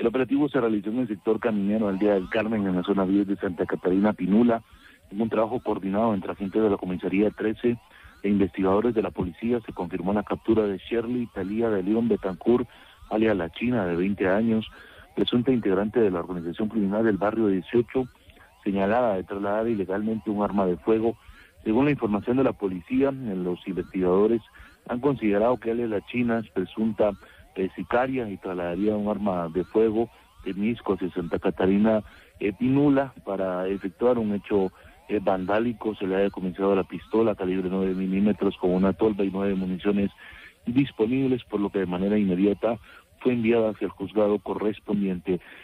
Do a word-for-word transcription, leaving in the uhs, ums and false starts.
El operativo se realizó en el sector caminero al Día del Carmen, en la zona diez de Santa Catarina Pinula, en un trabajo coordinado entre agentes de la Comisaría trece e investigadores de la policía. Se confirmó la captura de Shirley Talía de León Betancourt, alias La China, de veinte años, presunta integrante de la organización criminal del barrio dieciocho, señalada de trasladar ilegalmente un arma de fuego. Según la información de la policía, los investigadores han considerado que alias La China es presunta eh, sicaria y trasladaría un arma de fuego de Misco hacia Santa Catarina eh, Pinula para efectuar un hecho eh, vandálico. Se le ha decomisado la pistola calibre nueve milímetros con una tolva y nueve municiones disponibles, por lo que de manera inmediata fue enviada hacia el juzgado correspondiente.